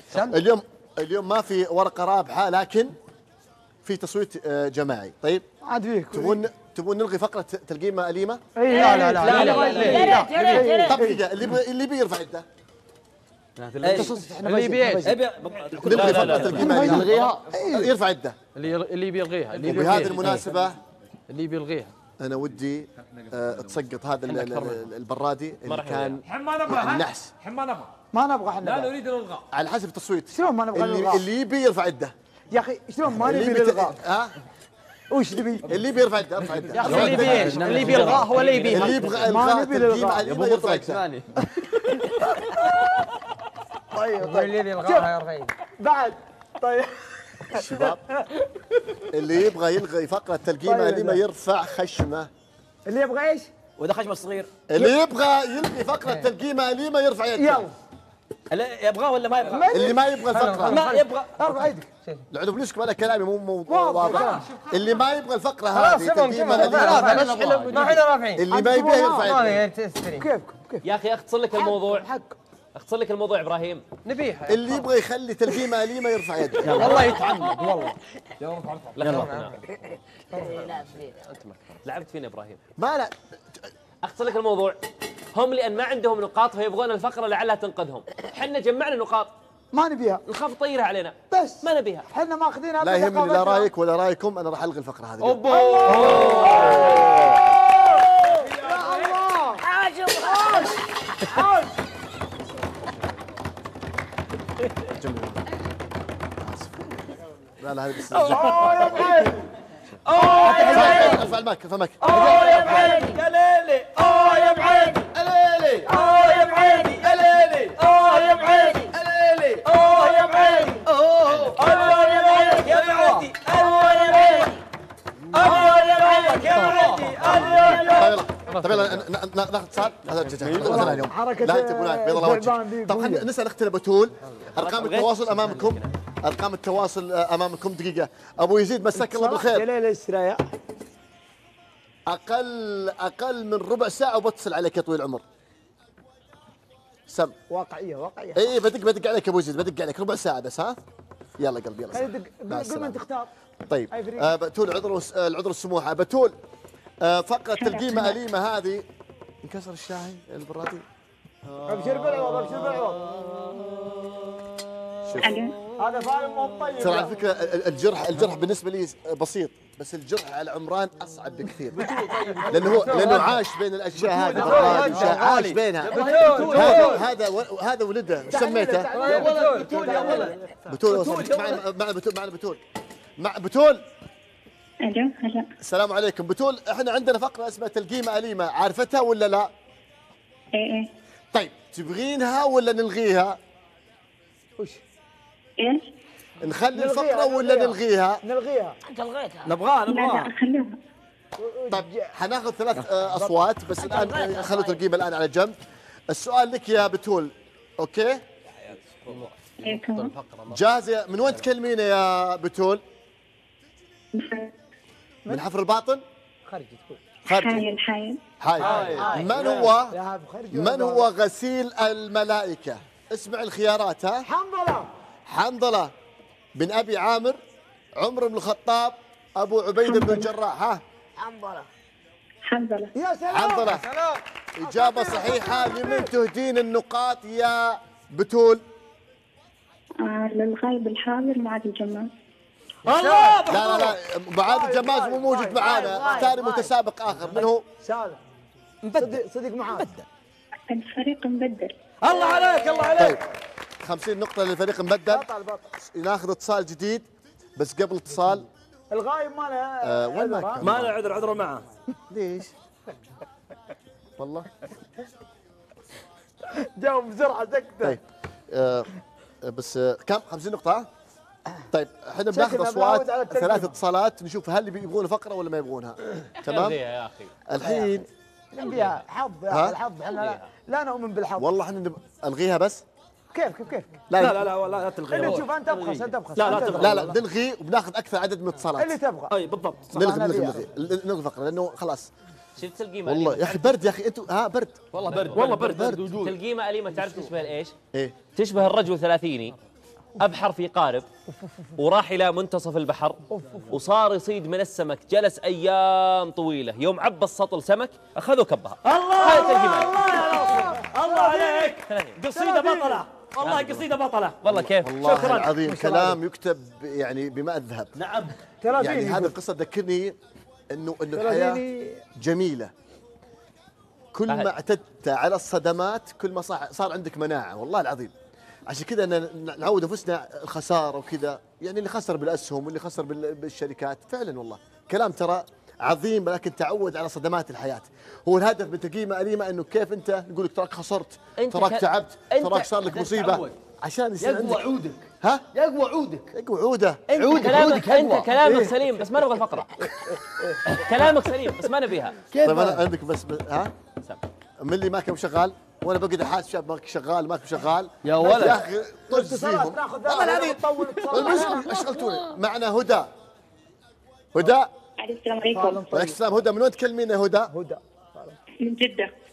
اليوم ما في ورقه رابحه، لكن في تصويت جماعي. طيب عاد فيك تبون نلغي فقره تلقيمه اليمه؟ اي لا لا لا لا لا طب دقيقه، اللي بيرفع يده اللي يبي نلغي فقره تلقيمه نلغيها يرفع يده اللي بيلغيها وبهذه المناسبه اللي بيلغيها انا ودي تسقط هذا البرادي اللي كان النحس. ما نبغى احنا لا نريد الالغاء على حسب التصويت. شلون ما نبغى الالغاء؟ اللي يبي يرفع يده يا اخي شلون ما نبي الالغاء؟ ها وش تبي؟ اللي بيرفع يده ارفع يده يا اخي اللي يبي ايش؟ اللي يبي الغاء هو اللي يبيها. اللي يبغى الغاء تلقيمه اليمه يرفع يده. طيب اللي يبي الغاء يرفع يده بعد. طيب شباب اللي يبغى يلغي فقره تلقيمه اليمه يرفع خشمه. اللي يبغى ايش؟ وده خشمه صغير. اللي يبغى يلغي فقره تلقيمه اليمه يرفع يده. يلا يبغاه ولا ما يبغى؟ اللي ما يبغى الفقره ما يبغى ارفع يدك. العدو بليسكم انا كلامي مو واضح. اللي ما يبغى الفقره هذه تلقيمه اليمه ما احنا رافعين. اللي ما يبيها يرفع يده. كيف يا اخي اختصر لك الموضوع، اختصر لك الموضوع ابراهيم. نبيها اللي يبغى يخلي تلقيمه اليمه يرفع يده. والله يتعمد والله. يلا لعبت فينا ابراهيم. ما لا اختصر لك الموضوع، هم لان ما عندهم نقاط فيبغون الفقره لعلها تنقذهم. احنا جمعنا نقاط ما نبيها، نخاف تطيرها علينا بس ما نبيها. احنا ماخذينها. لا يهمني لا رايك ولا رايكم، انا راح الغي الفقره هذه. يا الله حاج لا هذه بس يا بعيد. ارفع المايك ارفع المايك. يا بعيدي يا ليلي، يا بعيدي يا ليلي، يا بعيدي يا ليلي، يا بعيدي يا ليلي، يا بعيدي يا بعيدي يا بعيدي طيب يلا ناخذ اتصال. هذا اليوم لا تبون بيض الله وجهك. طب خلينا نسال اختنا بتول. ارقام التواصل امامكم، ارقام التواصل امامكم. دقيقه ابو يزيد مساك الله بالخير. يا ليل السرايا اقل من ربع ساعه وبتصل عليك يا طويل العمر. سم واقعيه اي بدق عليك يا ابو يزيد، بدق عليك ربع ساعه بس. ها يلا قلبي يلا قبل ما انت تختار. طيب بتول العذر السموحه. بتول فقره تلقيمه اليمه هذه انكسر الشاهي البرادي. ابشر بالعوض ابشر بالعوض. هذا فاهم مو طيب. ترى على فكره الجرح بالنسبه لي بسيط، بس الجرح على عمران اصعب بكثير. لانه عاش بين الاشياء هذه، عاش بينها. هذا ولده ايش سميته؟ بتول. بتول مع بتول. الو هلا السلام عليكم بتول. احنا عندنا فقره اسمها تلقيمه اليمه، عارفتها ولا لا؟ ايه طيب تبغينها ولا نلغيها؟ وش؟ ايش؟ نخلي الفقره ولا نلغيها؟ نلغيها. انت لغيتها. نبغاها لا خلوها. طيب حناخذ 3 اصوات بس الان خلوا تلقيمه الان على جنب. السؤال لك يا بتول، اوكي؟ ايه تمام. جاهزه؟ من وين تكلمينا يا بتول؟ من حفر الباطن؟ حايل. من هو غسيل الملائكة؟ اسمع الخيارات. ها؟ حنظلة بن أبي عامر، عمر بن الخطاب، أبو عبيدة بن الجراح. ها؟ حنظلة. يا سلام حنظلة. إجابة صحيحة. لمن تهدين النقاط يا بتول؟ للغايب الحاضر معاذ الجمال. الله لا معاذ الجماز مو موجود معانا. اختاري متسابق آخر. من هو؟ سالم. صدق معاذ. الفريق مبدل. الله عليك الله عليك. طيب 50 نقطة للفريق مبدل. بطل. ناخذ اتصال جديد بس قبل اتصال. الغايب ما له وين ما له عذر معه. ليش؟ والله جاوب بسرعة سكتة. طيب بس كم 50 نقطة. طيب احنا بناخذ اصوات 3 اتصالات نشوف هل يبغون فقرة ولا ما يبغونها. تمام يا اخي الحين نبيها حظ. الحظ احنا لا نؤمن بالحظ. والله احنا الغيها بس. كيف لا تلغي. شوف انت تبخس لا نلغي وبناخذ اكثر عدد من الاتصالات اللي تبغى. اي بالضبط. نلغي الفقرة لانه خلاص. شفت تلقيمه والله يا اخي برد يا اخي انتوا. برد والله برد. تلقيمه اليمه تعرف تشبه ايش؟ ايه تشبه الرجل 30 أبحر في قارب وراح إلى منتصف البحر وصار يصيد من السمك، جلس أيام طويلة، يوم عبى السطل سمك أخذوا كبها. الله الله الله عليك، قصيدة بطلة والله، قصيدة بطلة والله. كيف؟ والله شكرا العظيم كلام يكتب يعني بماء الذهب. نعم يعني هذه القصة تذكرني انه الحياة جميلة، كل ما اعتدت على الصدمات كل ما صار عندك مناعة، والله العظيم. عشان كذا نعود انفسنا الخسارة وكذا، يعني اللي خسر بالاسهم واللي خسر بالشركات، فعلا والله كلام ترى عظيم، لكن تعود على صدمات الحياة. هو الهدف من تقييمة أليمة انه كيف انت نقول لك تراك خسرت، تراك تعبت، تراك صار لك مصيبة، عشان يصير يقوى عودك. ها؟ يقوى عودك. يقوى عوده. انت كلامك سليم بس ما نبغى الفقرة. كلامك سليم بس ما نبيها. طيب انا عندك بس ها؟ من اللي ماكب شغال وانا بقعد احاسب شاب ماكب شغال ماكب شغال يا ولد يا اخي طز فيهم والله العظيم. المشكلة اشغلتوني. معنا هدى. هدى السلام عليكم. وعليكم السلام. هدى من وين تكلمينا يا هدى؟ من جدة.